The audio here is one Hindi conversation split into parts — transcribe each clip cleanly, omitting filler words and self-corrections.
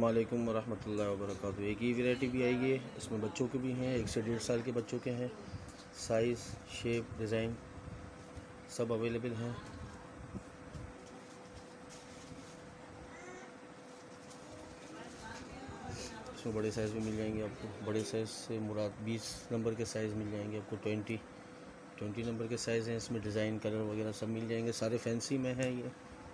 अस्सलामुअलैकुम वरहमतुल्लाहि वबरकातुहू। एक ही वैरायटी भी आई है, इसमें बच्चों के भी हैं, 1 से 1.5 साल के बच्चों के हैं। साइज़, शेप, डिज़ाइन सब अवेलेबल हैं। इसमें बड़े साइज़ भी मिल जाएंगे आपको। बड़े साइज़ से मुराद 20 नंबर के साइज़ मिल जाएंगे आपको। 20 नंबर के साइज़ हैं। इसमें डिज़ाइन, कलर वगैरह सब मिल जाएंगे। सारे फैंसी में हैं ये।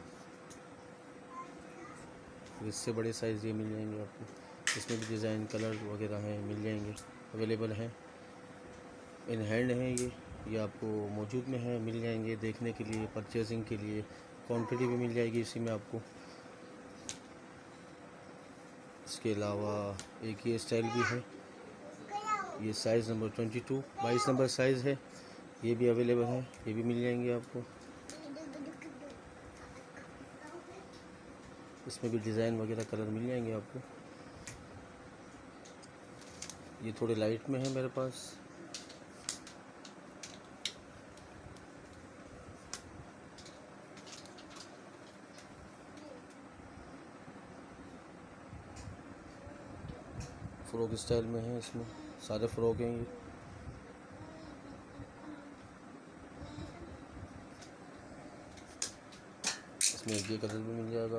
इससे बड़े साइज़ ये मिल जाएंगे आपको। इसमें भी डिज़ाइन, कलर वगैरह हैं, मिल जाएंगे, अवेलेबल हैं। इन हैंड हैं ये आपको मौजूद में है, मिल जाएंगे देखने के लिए, परचेजिंग के लिए। क्वांटिटी भी मिल जाएगी इसी में आपको। इसके अलावा एक ये स्टाइल भी है। ये साइज़ नंबर 22 नंबर साइज़ है, ये भी अवेलेबल है, ये भी मिल जाएंगे आपको। इसमें भी डिज़ाइन वगैरह, कलर मिल जाएंगे आपको। ये थोड़े लाइट में है मेरे पास। फ्रॉक स्टाइल में है, इसमें सारे फ्रॉक हैं ये। इसमें ये कलर भी मिल जाएगा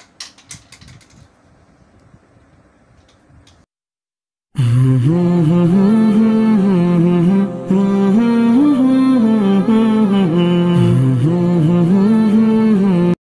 आपको।